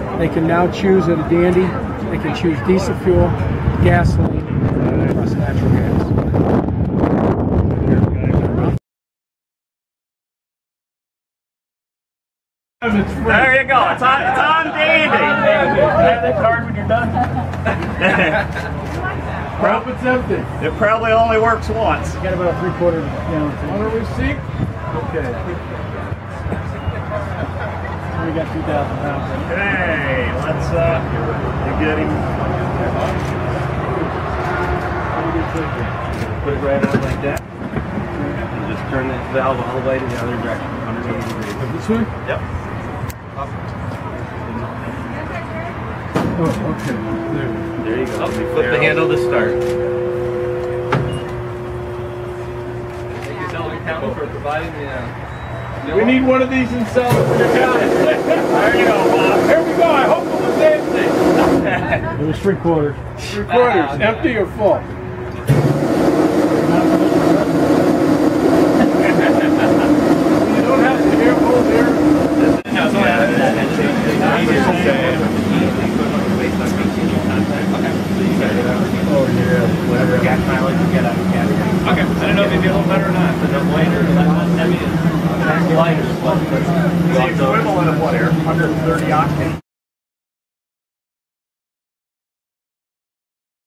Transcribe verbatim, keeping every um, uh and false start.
They can now choose at a dandy. They can choose diesel fuel, gasoline, plus natural gas. There you go. It's on, it's on dandy. Have that card when you're done. Hope it's empty. It probably only works once. You got about a three quarter gallon tank. On a receipt? Okay. We got two thousand pounds. Okay, let's uh, get him. Put it right on like that. And just turn this valve all the way to the other direction, one hundred eighty degrees. This way? Yep. Oh, okay. There. There you go. Oh, flip the handle to start. Thank you, Sullivan County, for providing the. Uh, We need one of these in Selma for your county. There you go, Bob. Here we go. I hope it was empty. It was three quarters. Three quarters, empty or full? You don't have to hear hold here. No, it's only Oh yeah. Whatever gas mileage you get out of gas. Okay, I don't know if it'd be a little better or not. The lighter, less heavy, lighter. It's the equivalent of what, Air? one hundred thirty octane?